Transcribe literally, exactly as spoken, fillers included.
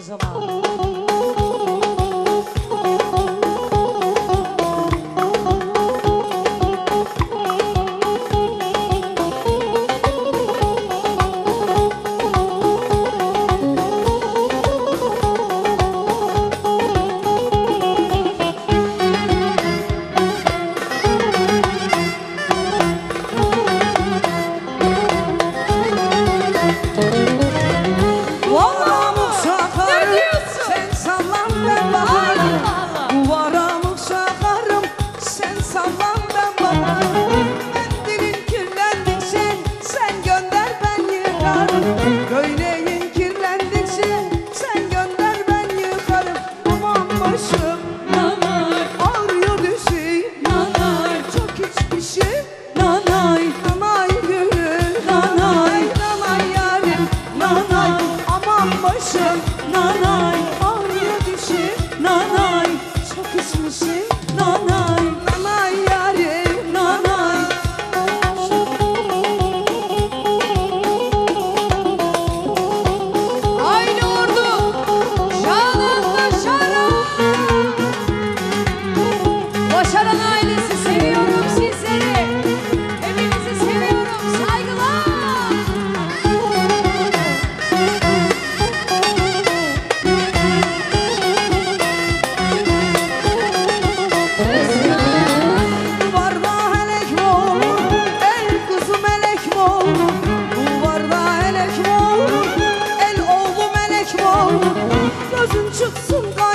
zaman. Göğneğin kirlendikçe sen gönder ben yıkarım. Aman başım Nanay, ağrıyor düşeyim. nanay, Çok içmişim. nanay, Nanay gülüm, nanay, nanay yarim, nanay. Aman başım nanay, ağrıyor düşeyim. nanay, Çok içmişim. nanay, Nanay yarim, nanay. Aynı ordu, Şanlıurfa Şaran. Başaran ailesi, seviyorum sizleri. Hepinizi seviyorum, saygılar. Duvarda helek mi olur, el kızı melek mi olur? Duvarda helek mi olur, el oğlu melek mi olur? Gözün çıksın